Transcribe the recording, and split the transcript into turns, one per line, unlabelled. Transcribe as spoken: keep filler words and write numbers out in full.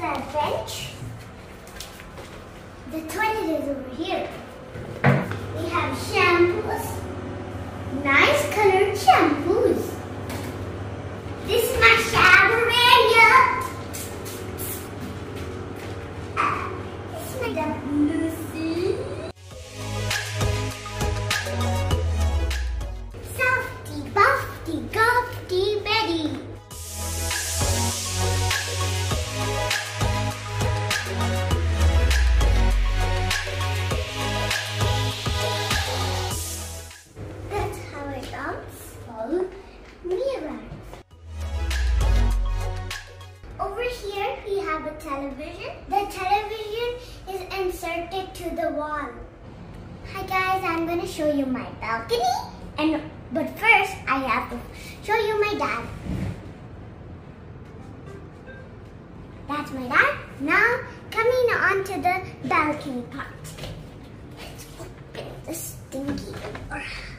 a bench. The toilet is over here. We have shampoos. Nice colored shampoos. This is my shower area. Uh, this is my dog Lucy. Softy, Buffy, Gofty, Betty. That's how it looks. Follow me around. Over here we have a television. The television is inserted to the wall. Hi guys, I'm going to show you my balcony. And but first I have to show you my dad. That's my dad. Now coming on to the balcony part. Let's open the stinky door.